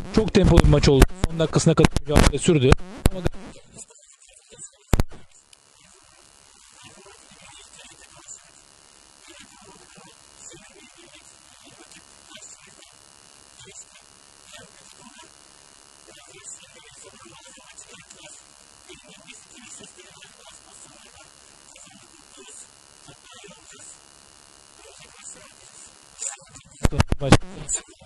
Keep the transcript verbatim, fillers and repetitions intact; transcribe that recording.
Çok tempolu bir maç oldu. Son dakikasına kadar mücadele sürdü. Ama başka